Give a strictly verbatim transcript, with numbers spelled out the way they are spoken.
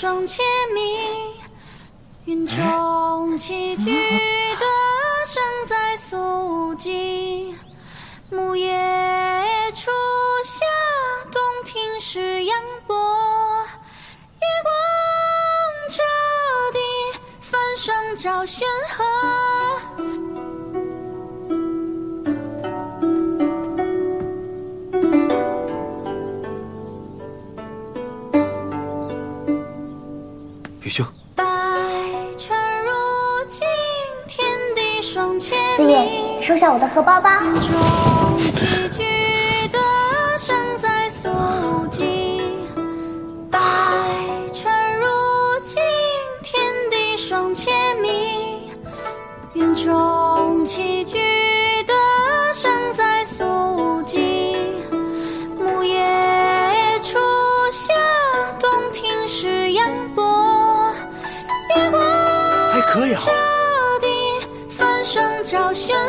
双且明，云中栖居的生在宿季。木叶初夏，洞庭是阳波。月光彻底，繁霜照轩河。 雨秀， 百川如镜，天地双且四爷，收下我的荷包吧。 云中栖居的生在宿季。百川如镜，天地双且明。云中栖居的生在宿季。木叶初夏，洞庭是阳波。月光还可以啊。 彻底，繁霜照轩